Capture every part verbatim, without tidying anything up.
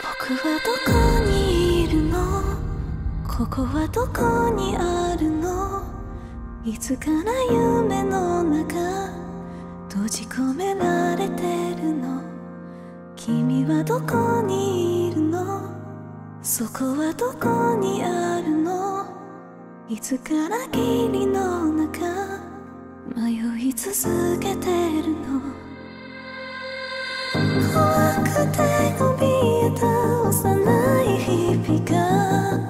僕はどこにいるの？ここはどこにあるの？いつから夢の中閉じ込められてるの？君はどこにいるの？そこはどこにあるの？いつから霧の中迷い続けてるの？怖くて怯えた幼い日々が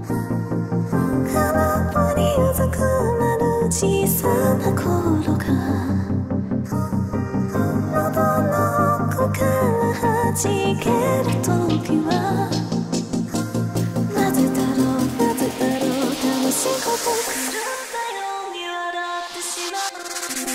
空っぽにうずくまる小さな頃が喉の奥から弾ける時はなぜだろうなぜだろう楽しいこと狂ったように笑ってしまう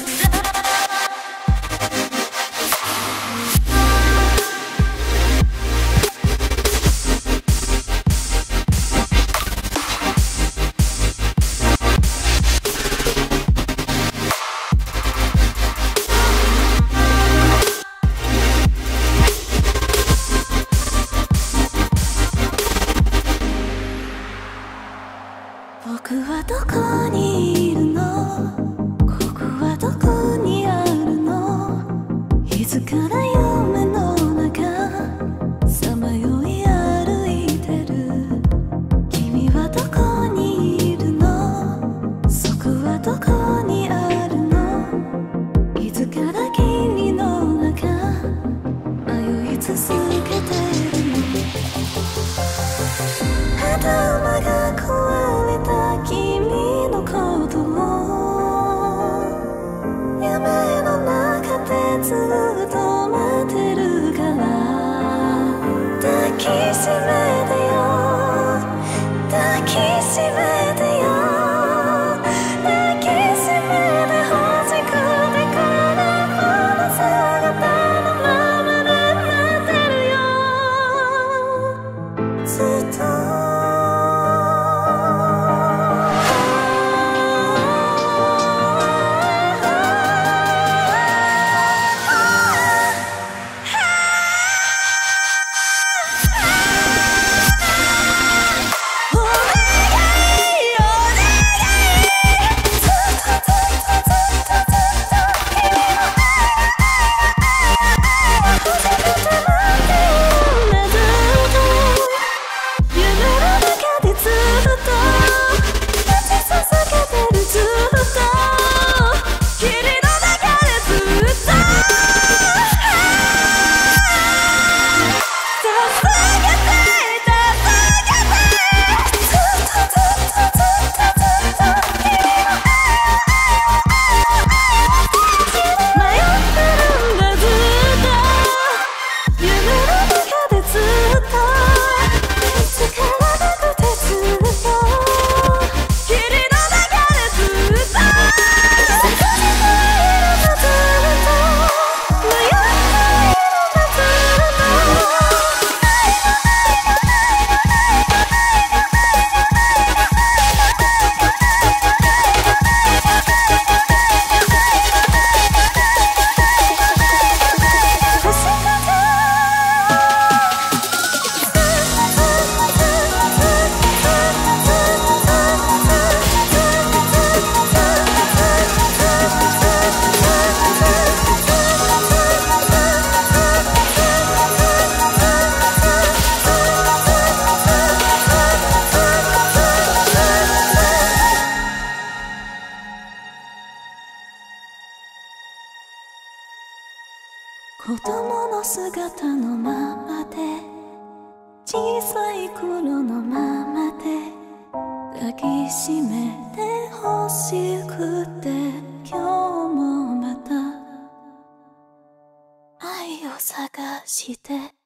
僕はどこにいるの？ここはどこにあるの？いつから夢の中さまよい歩いてる？君はどこにいるの？そこはどこにあるの？いつから霧の中迷い続けてるの？頭が壊れた君のことを夢の中でずっと待ってるから抱きしめてよ抱きしめてよ抱きしめて欲しくてこの姿のままで待ってるよずっと子供の姿のままで小さい頃のままで抱きしめて欲しくて今日もまた愛を探して